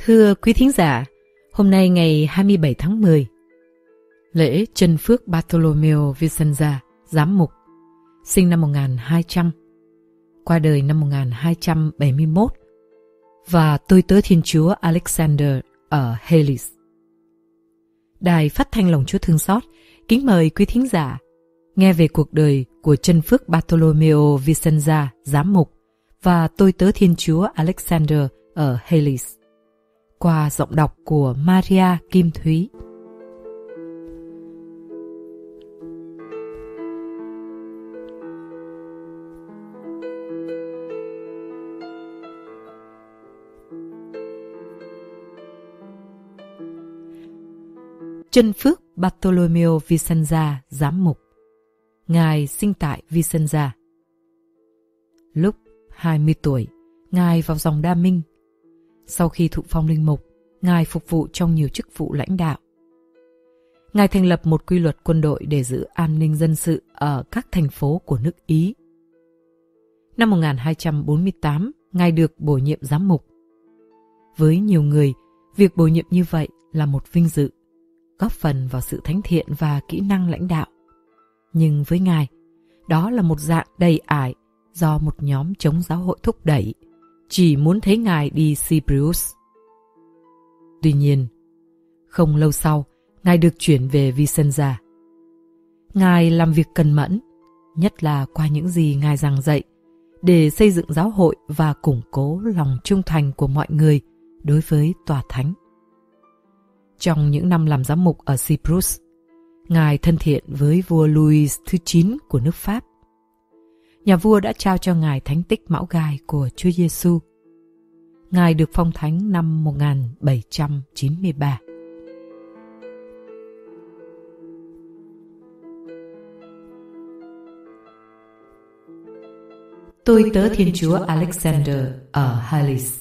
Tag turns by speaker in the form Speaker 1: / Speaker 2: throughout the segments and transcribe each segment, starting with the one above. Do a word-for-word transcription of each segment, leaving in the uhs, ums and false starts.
Speaker 1: Thưa quý thính giả, hôm nay ngày hai mươi bảy tháng mười, lễ chân phước Bartolomeo Vicenza, giám mục, sinh năm một nghìn hai trăm, qua đời năm một nghìn hai trăm bảy mươi mốt, và tôi tớ Thiên Chúa Alexander ở Hales. Đài Phát thanh Lòng Chúa Thương Xót kính mời quý thính giả nghe về cuộc đời của chân phước Bartolomeo Vicenza, giám mục, và tôi tớ Thiên Chúa Alexander ở Hales, qua giọng đọc của Maria Kim Thúy. Chân phước Bartolomeo Vicenza, giám mục. Ngài sinh tại Vicenza. Lúc hai mươi tuổi, Ngài vào dòng Đa Minh. Sau khi thụ phong linh mục, Ngài phục vụ trong nhiều chức vụ lãnh đạo. Ngài thành lập một quy luật quân đội để giữ an ninh dân sự ở các thành phố của nước Ý. Năm một nghìn hai trăm bốn mươi tám, Ngài được bổ nhiệm giám mục. Với nhiều người, việc bổ nhiệm như vậy là một vinh dự, góp phần vào sự thánh thiện và kỹ năng lãnh đạo. Nhưng với Ngài, đó là một dạng đầy ải do một nhóm chống giáo hội thúc đẩy, chỉ muốn thấy Ngài đi Cyprus. Tuy nhiên, không lâu sau, Ngài được chuyển về Vicenza. Ngài làm việc cần mẫn, nhất là qua những gì Ngài giảng dạy, để xây dựng giáo hội và củng cố lòng trung thành của mọi người đối với tòa thánh. Trong những năm làm giám mục ở Cyprus, Ngài thân thiện với vua Louis thứ chín của nước Pháp. Nhà vua đã trao cho Ngài thánh tích Mão Gai của Chúa Giêsu. Ngài được phong thánh năm một nghìn bảy trăm chín mươi ba. Tôi tớ Thiên Chúa Alexander ở Hales.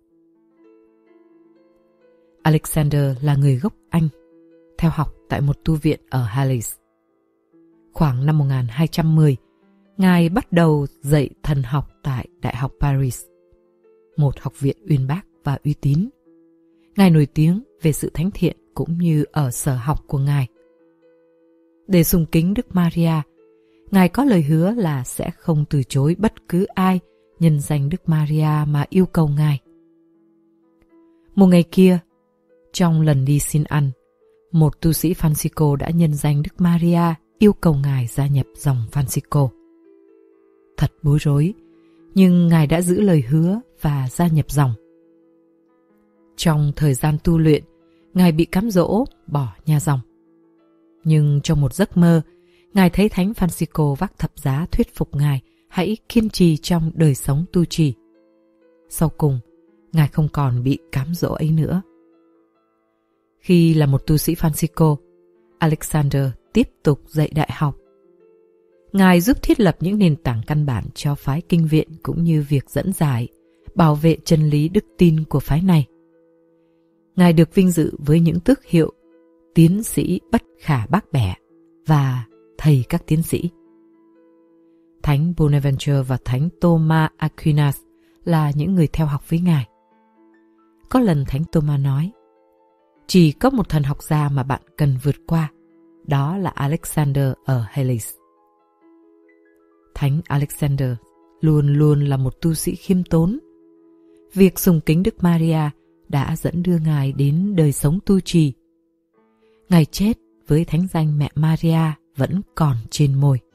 Speaker 1: Alexander là người gốc Anh, theo học tại một tu viện ở Hales. Khoảng năm một nghìn hai trăm mười, Ngài bắt đầu dạy thần học tại Đại học Paris, một học viện uyên bác và uy tín. Ngài nổi tiếng về sự thánh thiện cũng như ở sở học của Ngài. Để sùng kính Đức Maria, Ngài có lời hứa là sẽ không từ chối bất cứ ai nhân danh Đức Maria mà yêu cầu Ngài. Một ngày kia, trong lần đi xin ăn, một tu sĩ Francisco đã nhân danh Đức Maria yêu cầu Ngài gia nhập dòng Francisco. Thật bối rối, nhưng Ngài đã giữ lời hứa và gia nhập dòng. Trong thời gian tu luyện, Ngài bị cám dỗ bỏ nhà dòng. Nhưng trong một giấc mơ, Ngài thấy Thánh Francisco vác thập giá thuyết phục Ngài hãy kiên trì trong đời sống tu trì. Sau cùng, Ngài không còn bị cám dỗ ấy nữa. Khi là một tu sĩ Francisco, Alexander tiếp tục dạy đại học. Ngài giúp thiết lập những nền tảng căn bản cho phái kinh viện cũng như việc dẫn giải, bảo vệ chân lý đức tin của phái này. Ngài được vinh dự với những tước hiệu tiến sĩ bất khả bác bẻ và thầy các tiến sĩ. Thánh Bonaventure và Thánh Thomas Aquinas là những người theo học với Ngài. Có lần Thánh Thomas nói, chỉ có một thần học gia mà bạn cần vượt qua, đó là Alexander ở Hales. Thánh Alexander luôn luôn là một tu sĩ khiêm tốn. Việc sùng kính Đức Maria đã dẫn đưa Ngài đến đời sống tu trì. Ngài chết với thánh danh mẹ Maria vẫn còn trên môi.